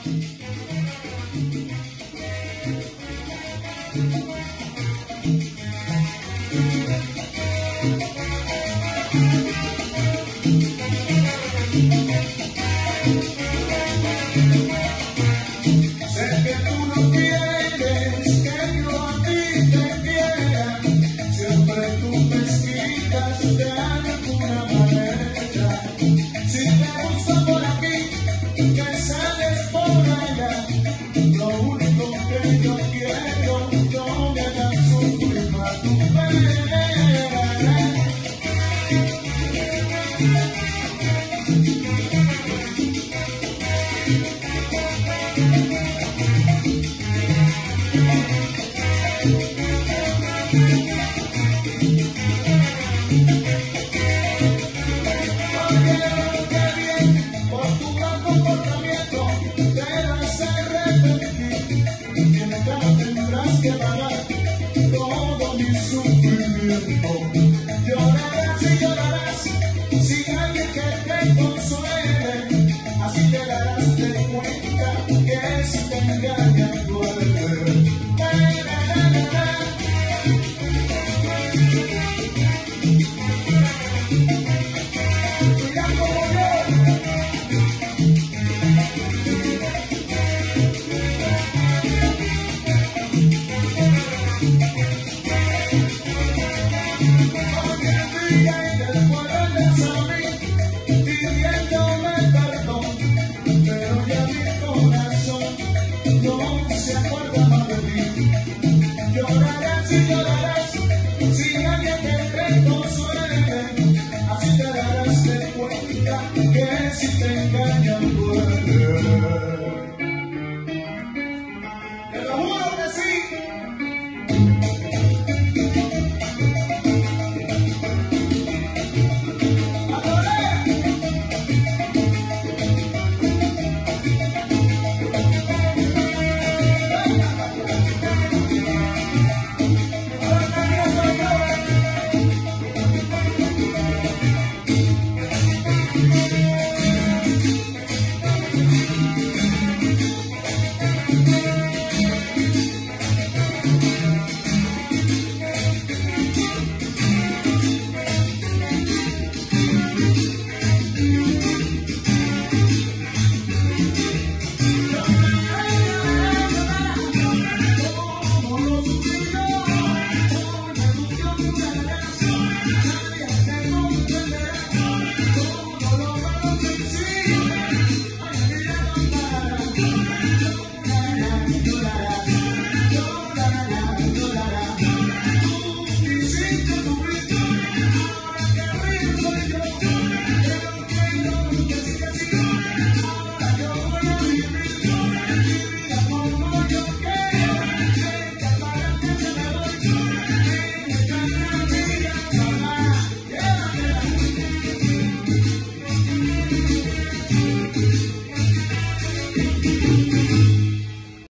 Sé que tú no quieres que yo a ti te quiera, siempre tú me quitas de alguna manera. Si te busco por aquí, que sales por allá, lo único que yo quiero, no me hagas sufrir más tu pena. Tendrás que pagar todo mi sufrimiento. Llorarás y llorarás sin alguien que te consuele. Así te darás de cuenta que si te engañas